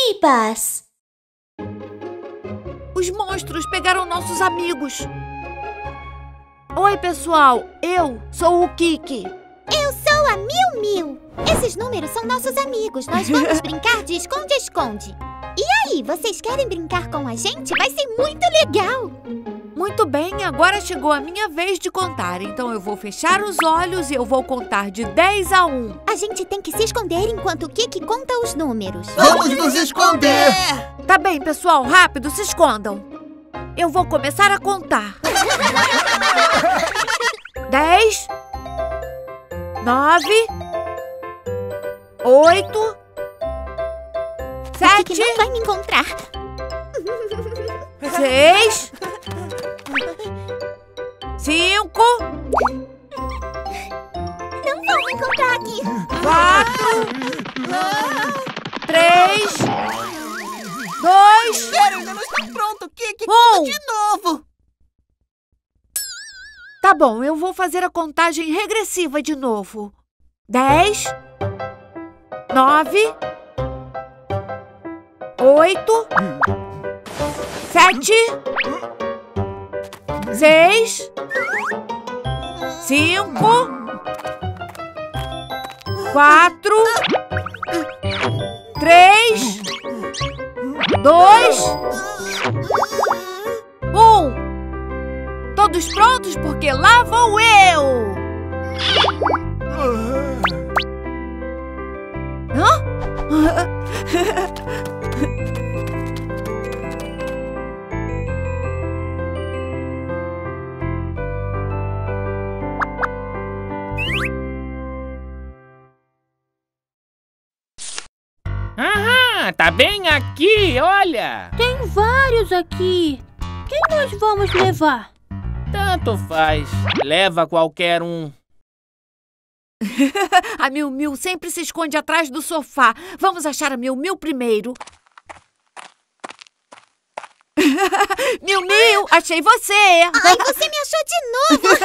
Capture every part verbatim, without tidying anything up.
Amibas! Os monstros pegaram nossos amigos. Oi, pessoal. Eu sou o Kiki. Eu sou a Miu Miu. Esses números são nossos amigos. Nós vamos brincar de esconde-esconde. E aí, vocês querem brincar com a gente? Vai ser muito legal! Muito bem, agora chegou a minha vez de contar. Então eu vou fechar os olhos e eu vou contar de dez a um. A gente tem que se esconder enquanto o Kiki conta os números. Vamos nos esconder! Tá bem, pessoal, rápido, se escondam. Eu vou começar a contar. Dez, nove, oito, sete... O Kiki não vai me encontrar. Seis, cinco, não vão me encontrar aqui. Quatro, três, dois, Pera, ainda não está pronto, Kiki. um. De novo. Tá bom, eu vou fazer a contagem regressiva de novo. Dez, nove, oito, sete, seis, cinco, quatro, três, dois, um. Todos prontos? Porque lá vou eu! Hã? Aham, tá bem aqui, olha! Tem vários aqui. Quem nós vamos levar? Tanto faz, leva qualquer um. A Miu Miu sempre se esconde atrás do sofá. Vamos achar a Miu Miu primeiro. Miu Miu, achei você! Ai, você me achou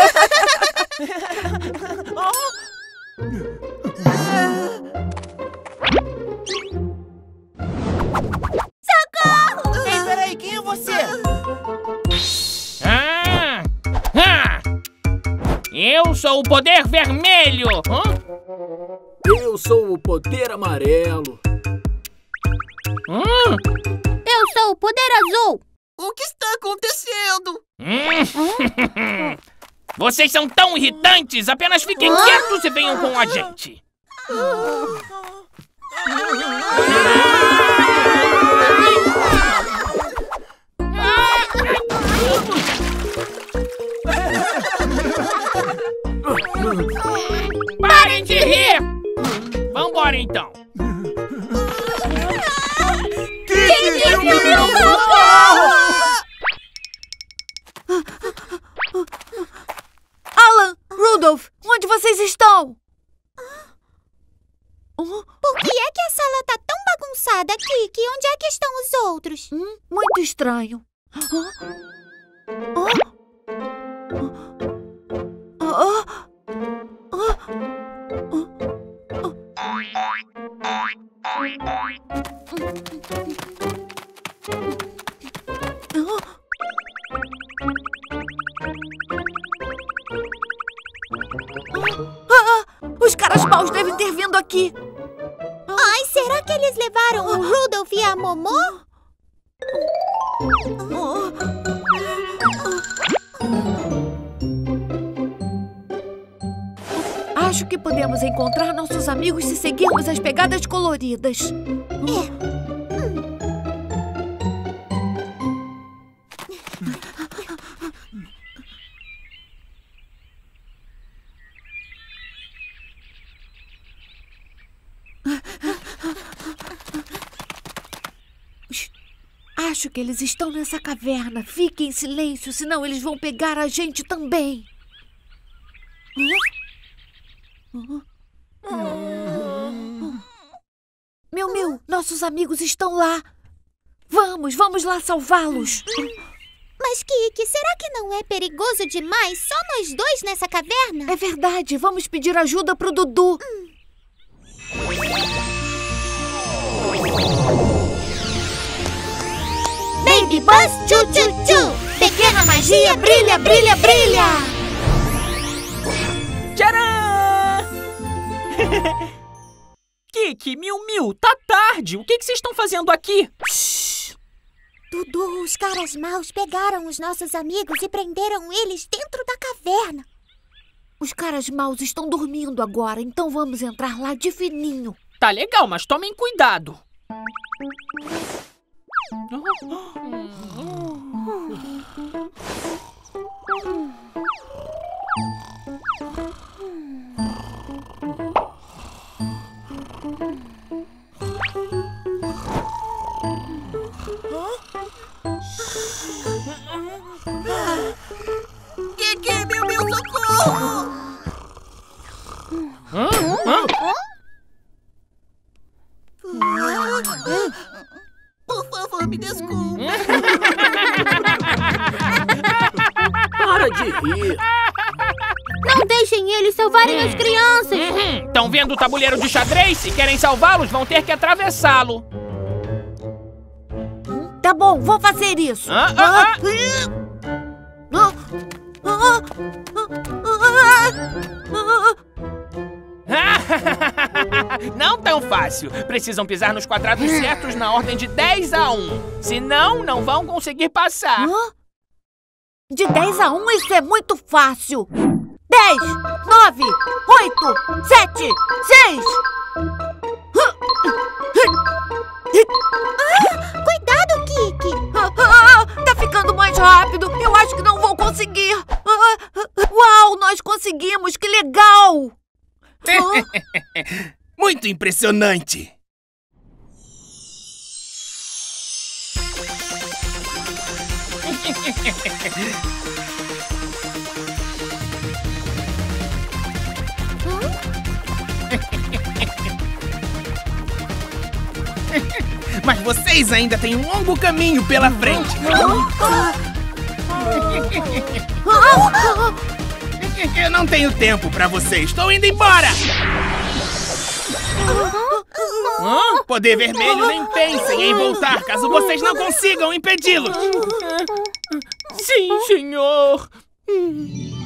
de novo! Socorro! Ei, peraí, quem é você? Ah! Ah! Eu sou o poder vermelho! Hã? Eu sou o poder amarelo. Hum? Eu sou o poder azul! O que está acontecendo? Hum? Vocês são tão irritantes! Apenas fiquem quietos e venham com a gente! Parem de rir! Vambora então! Kiki, meu Alan, Rudolph, onde vocês estão? Por que é que a sala tá tão bagunçada, Kiki? Onde é que estão os outros? Hum, muito estranho. Hã? Hã? Hã? Hã? Ah, os caras maus devem ter vindo aqui. Ai, será que eles levaram o Rudolph e a Momô? Acho que podemos encontrar nossos amigos se seguirmos as pegadas coloridas. Acho que eles estão nessa caverna. Fiquem em silêncio, senão eles vão pegar a gente também. Miu Miu, nossos amigos estão lá. Vamos, vamos lá salvá-los. Mas, Kiki, será que não é perigoso demais? Só nós dois nessa caverna? É verdade, vamos pedir ajuda pro Dudu. Hum. Baby Buzz, tchu, tchu, tchu. Pequena magia, brilha, brilha, brilha. Tcharam! Kiki, Miu Miu, tá tarde. O que que vocês estão fazendo aqui? Dudu, os caras maus pegaram os nossos amigos e prenderam eles dentro da caverna. Os caras maus estão dormindo agora, então vamos entrar lá de fininho. Tá legal, mas tomem cuidado. Kiki, Miu Miu, socorro! Hã? Hã? Por favor, me desculpe. Para de rir. Não deixem eles salvarem as crianças. Estão vendo o tabuleiro de xadrez? Se querem salvá-los, vão ter que atravessá-lo. Tá bom, vou fazer isso. Ah, ah, ah. Não tão fácil. Precisam pisar nos quadrados certos na ordem de dez a um. Senão, não vão conseguir passar. Hã? De dez a um, isso é muito fácil. dez, nove, oito, sete, seis. Cuidado, Kiki. Ah, ah, tá ficando mais rápido. Eu acho que não vou conseguir. Ah, uau, nós conseguimos. Que legal. Muito impressionante! Mas vocês ainda têm um longo caminho pela frente. Eu não tenho tempo pra vocês. Estou indo embora. Hã? Poder Vermelho nem pensem em voltar caso vocês não consigam impedi-los. Sim, senhor.